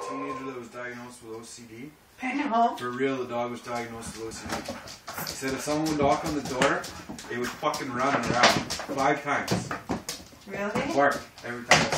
teenager that was diagnosed with OCD. Panda. For real, the dog was diagnosed with OCD. He said if someone would knock on the door, it would fucking run around 5 times. Really? Bark every time.